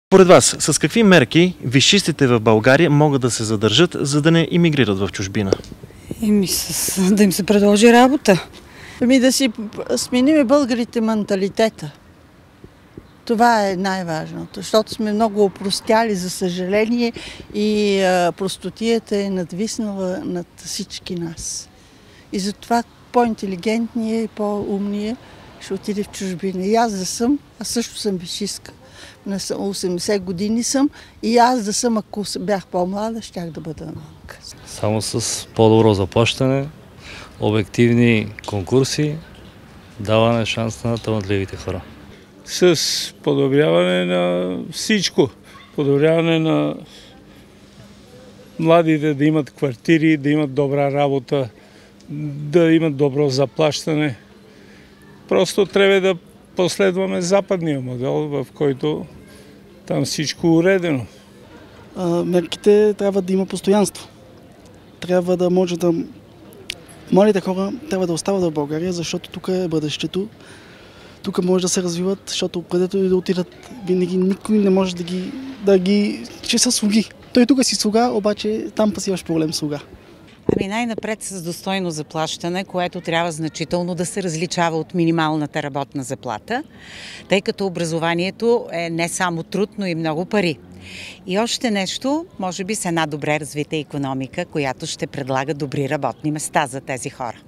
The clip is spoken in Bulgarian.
Поред вас, с какви мерки висшистите в България могат да се задържат, за да не имигрират в чужбина? Да им се предложи работа. Да си смениме българите менталитета. Това е най-важното, защото сме много опростяли, за съжаление, и простотията е надвиснала над всички нас. И затова по-интелигентният и по-умният ще отиде в чужбина. И аз да съм, аз също съм висшистка. На 80 години съм и аз да съм, ако бях по-млада, щях да бъда малка. Само с по-добро заплащане, обективни конкурси, даване шанс на талантливите хора. С подобряване на всичко. Подобряване на младите да имат квартири, да имат добра работа, да имат добро заплащане. Просто трябва да последваме западния модел, в който там всичко е уредено. Мерките трябва да има постоянство. Трябва да може да... Младите хора трябва да остават в България, защото тук е бъдещето. Тук може да се развиват, защото където и да отидат, винаги никой не може да ги... че са слуги. Той тук си слуга, обаче там па си имаш проблем слуга. Най-напред с достойно заплащане, което трябва значително да се различава от минималната работна заплата, тъй като образованието е не само труд, но и много пари. И още нещо, може би с една добре развита икономика, която ще предлага добри работни места за тези хора.